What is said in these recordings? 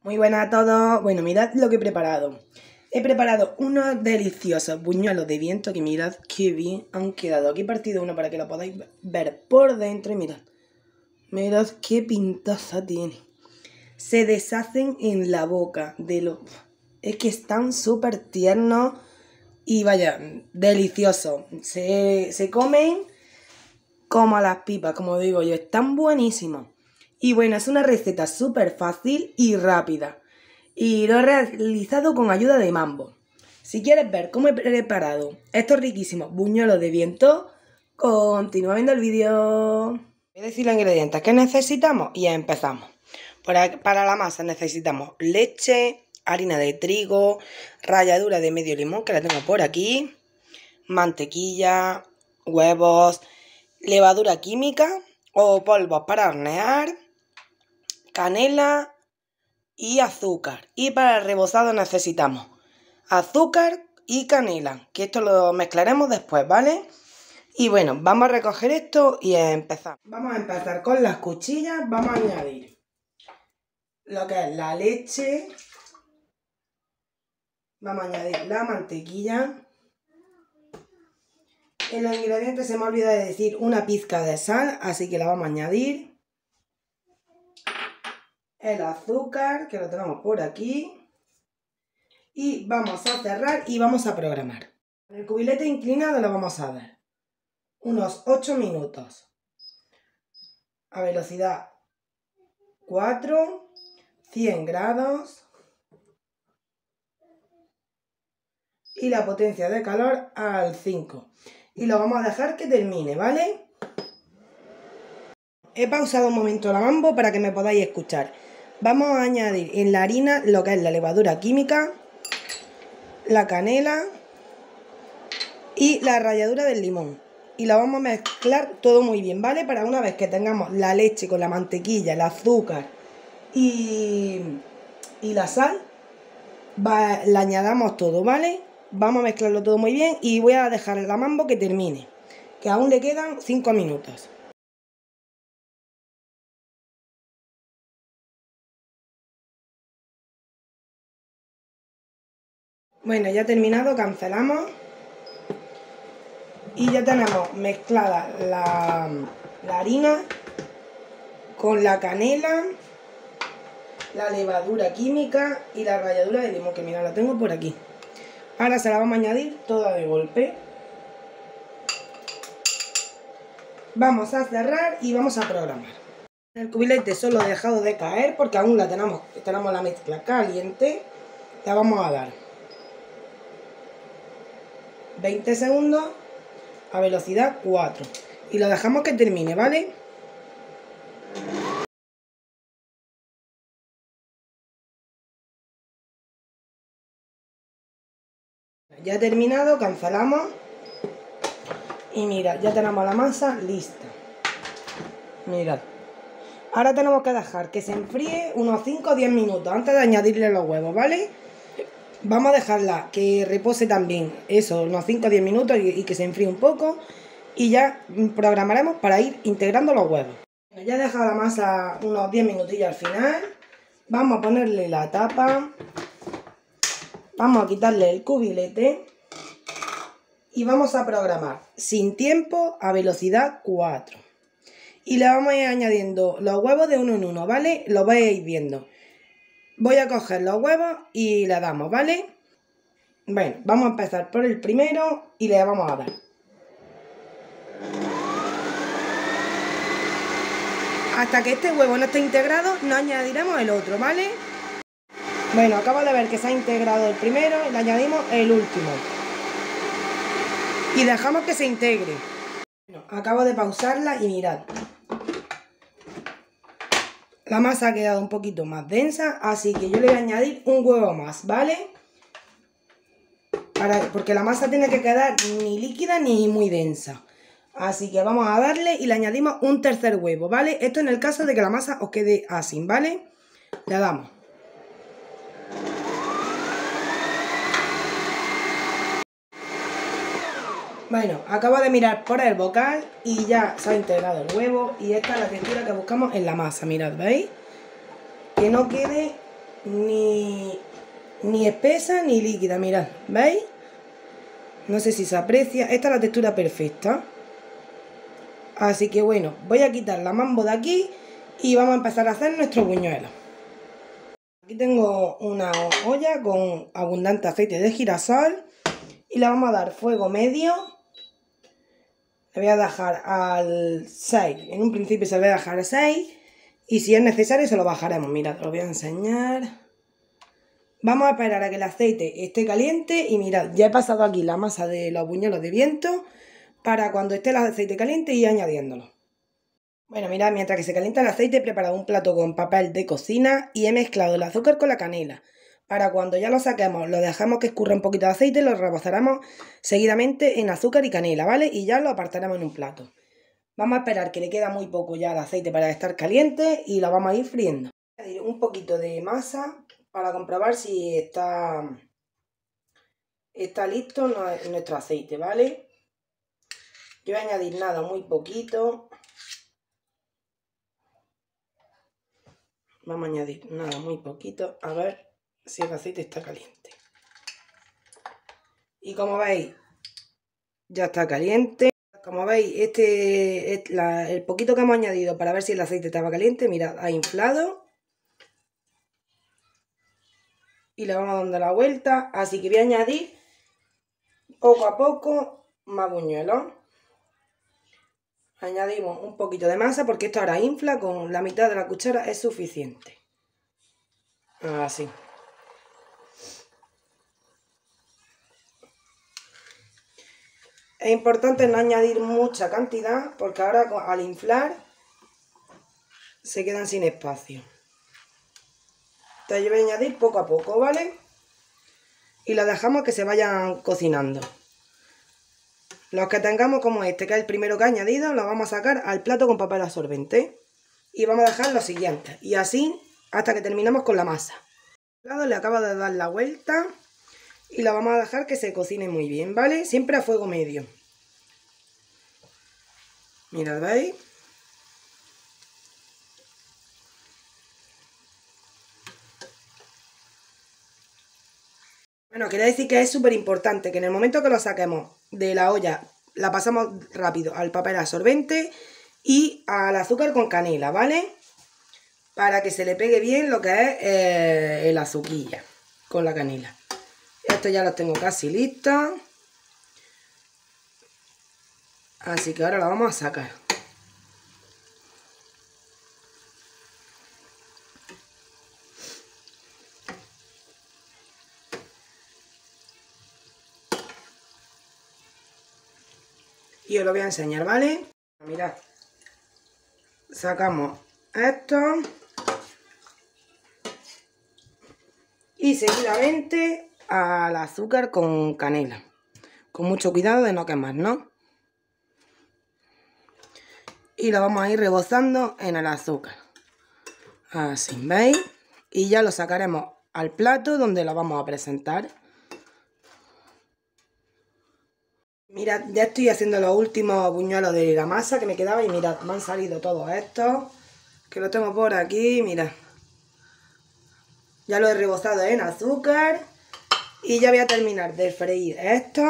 Muy buenas a todos. Bueno, mirad lo que he preparado. He preparado unos deliciosos buñuelos de viento que mirad qué bien han quedado. Aquí he partido uno para que lo podáis ver por dentro y mirad. Mirad qué pintaza tiene. Se deshacen en la boca de lo... Es que están súper tiernos y vaya, deliciosos. Se comen como a las pipas, como digo yo. Están buenísimos. Y bueno, es una receta súper fácil y rápida. Y lo he realizado con ayuda de Mambo. Si quieres ver cómo he preparado estos riquísimos buñuelos de viento, continúa viendo el vídeo. Voy a decir los ingredientes que necesitamos y empezamos. Para la masa necesitamos leche, harina de trigo, ralladura de medio limón, que la tengo por aquí, mantequilla, huevos, levadura química o polvos para hornear, canela y azúcar. Y para el rebozado necesitamos azúcar y canela, que esto lo mezclaremos después, ¿vale? Y bueno, vamos a recoger esto y empezar. Vamos a empezar con las cuchillas. Vamos a añadir lo que es la leche. Vamos a añadir la mantequilla. En los ingredientes se me ha olvidado de decir una pizca de sal, así que la vamos a añadir. El azúcar, que lo tenemos por aquí. Y vamos a cerrar y vamos a programar. El cubilete inclinado lo vamos a dar unos 8 minutos. A velocidad 4, 100 grados. Y la potencia de calor al 5. Y lo vamos a dejar que termine, ¿vale? He pausado un momento la Mambo para que me podáis escuchar. Vamos a añadir en la harina lo que es la levadura química, la canela y la ralladura del limón. Y lo vamos a mezclar todo muy bien, ¿vale? Para una vez que tengamos la leche con la mantequilla, el azúcar y la sal, la añadamos todo, ¿vale? Vamos a mezclarlo todo muy bien y voy a dejar la Mambo que termine, que aún le quedan 5 minutos. Bueno, ya terminado, cancelamos. Y ya tenemos mezclada la harina con la canela, la levadura química y la ralladura de limón, que mira, la tengo por aquí. Ahora se la vamos a añadir toda de golpe. Vamos a cerrar y vamos a programar. El cubilete solo he dejado de caer porque aún tenemos la mezcla caliente. La vamos a dar 20 segundos a velocidad 4 y lo dejamos que termine, ¿vale? Ya he terminado, cancelamos y mirad, ya tenemos la masa lista. Mirad, ahora tenemos que dejar que se enfríe unos 5 o 10 minutos antes de añadirle los huevos, ¿vale? Vamos a dejarla que repose también, eso, unos 5 o 10 minutos y que se enfríe un poco. Y ya programaremos para ir integrando los huevos. Ya he dejado la masa unos 10 minutillos al final. Vamos a ponerle la tapa. Vamos a quitarle el cubilete. Y vamos a programar sin tiempo a velocidad 4. Y le vamos a ir añadiendo los huevos de uno en uno, ¿vale? Lo vais a ir viendo. Voy a coger los huevos y le damos, ¿vale? Bueno, vamos a empezar por el primero y le vamos a dar. Hasta que este huevo no esté integrado, no añadiremos el otro, ¿vale? Bueno, acabo de ver que se ha integrado el primero, le añadimos el último. Y dejamos que se integre. Bueno, acabo de pausarla y mirad. La masa ha quedado un poquito más densa, así que yo le voy a añadir un huevo más, ¿vale? Porque la masa tiene que quedar ni líquida ni muy densa. Así que vamos a darle y le añadimos un tercer huevo, ¿vale? Esto en el caso de que la masa os quede así, ¿vale? Le damos. Bueno, acabo de mirar por el bocal y ya se ha integrado el huevo y esta es la textura que buscamos en la masa, mirad, ¿veis? Que no quede ni espesa ni líquida, mirad, ¿veis? No sé si se aprecia, esta es la textura perfecta. Así que bueno, voy a quitar la mambo de aquí y vamos a empezar a hacer nuestro buñuelo. Aquí tengo una olla con abundante aceite de girasol y le vamos a dar fuego medio. Le voy a dejar al 6, en un principio se lo voy a dejar a 6 y si es necesario se lo bajaremos. Mirad, os lo voy a enseñar. Vamos a esperar a que el aceite esté caliente y mirad, ya he pasado aquí la masa de los buñuelos de viento para cuando esté el aceite caliente y añadiéndolo. Bueno, mirad, mientras que se calienta el aceite he preparado un plato con papel de cocina y he mezclado el azúcar con la canela. Para cuando ya lo saquemos, lo dejamos que escurra un poquito de aceite y lo rebozaremos seguidamente en azúcar y canela, ¿vale? Y ya lo apartaremos en un plato. Vamos a esperar que le queda muy poco ya de aceite para estar caliente y lo vamos a ir friendo. Voy a añadir un poquito de masa para comprobar si está listo nuestro aceite, ¿vale? Yo voy a añadir nada, muy poquito. Vamos a añadir nada, muy poquito, a ver si el aceite está caliente. Y como veis, ya está caliente. Como veis, el poquito que hemos añadido para ver si el aceite estaba caliente, mirad, ha inflado. Y le vamos dando la vuelta, así que voy a añadir poco a poco más buñuelos. Añadimos un poquito de masa porque esto ahora infla, con la mitad de la cuchara es suficiente. Así. Es importante no añadir mucha cantidad porque ahora al inflar se quedan sin espacio. Entonces yo voy a añadir poco a poco, ¿vale? Y lo dejamos que se vayan cocinando. Los que tengamos como este, que es el primero que he añadido, lo vamos a sacar al plato con papel absorbente. Y vamos a dejar los siguientes. Y así hasta que terminemos con la masa. Le acabo de dar la vuelta. Y lo vamos a dejar que se cocine muy bien, ¿vale? Siempre a fuego medio. Mirad, ¿veis? Bueno, quería decir que es súper importante que en el momento que lo saquemos de la olla, la pasamos rápido al papel absorbente y al azúcar con canela, ¿vale? Para que se le pegue bien lo que es el azuquilla con la canela. Esto ya lo tengo casi listo. Así que ahora lo vamos a sacar. Y os lo voy a enseñar, ¿vale? Mirad. Sacamos esto. Y seguidamente al azúcar con canela. Con mucho cuidado de no quemar, ¿no? Y lo vamos a ir rebozando en el azúcar. Así, ¿veis? Y ya lo sacaremos al plato donde lo vamos a presentar. Mirad, ya estoy haciendo los últimos buñuelos de la masa que me quedaba. Y mirad, me han salido todos estos. Que los tengo por aquí, mirad. Ya lo he rebozado en azúcar. Y ya voy a terminar de freír esto.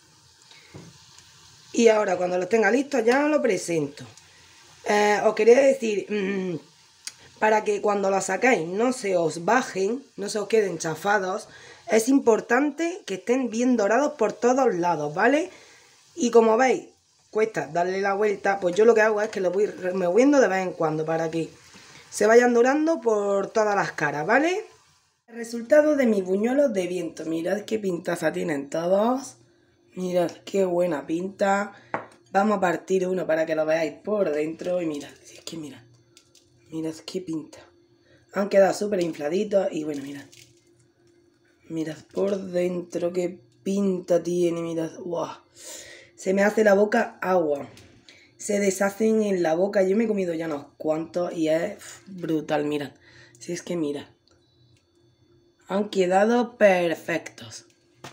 Y ahora cuando los tenga listos ya lo presento. Os quería decir, para que cuando los sacáis no se os bajen, no se os queden chafados, es importante que estén bien dorados por todos lados, ¿vale? Y como veis, cuesta darle la vuelta, pues yo lo que hago es que lo voy removiendo de vez en cuando para que se vayan dorando por todas las caras, ¿vale? El resultado de mis buñuelos de viento, mirad qué pintaza tienen todos. Mirad qué buena pinta. Vamos a partir uno para que lo veáis por dentro. Y mirad, es que mirad. Mirad qué pinta. Han quedado súper infladitos. Y bueno, mirad. Mirad por dentro qué pinta tiene. Mirad. ¡Wow! Se me hace la boca agua. Se deshacen en la boca. Yo me he comido ya unos cuantos. Y es brutal, mirad. Si es que mirad. Han quedado perfectos.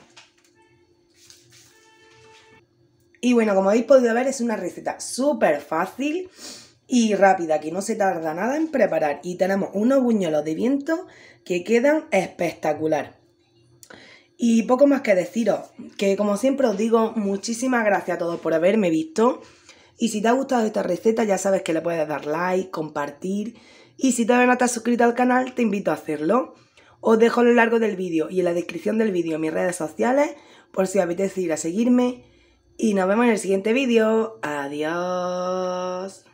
Y bueno, como habéis podido ver, es una receta súper fácil y rápida, que no se tarda nada en preparar. Y tenemos unos buñuelos de viento que quedan espectacular. Y poco más que deciros, que como siempre os digo, muchísimas gracias a todos por haberme visto. Y si te ha gustado esta receta ya sabes que le puedes dar like, compartir. Y si todavía no estás suscrito al canal, te invito a hacerlo. Os dejo a lo largo del vídeo y en la descripción del vídeo mis redes sociales, por si os apetece ir a seguirme. Y nos vemos en el siguiente vídeo. Adiós.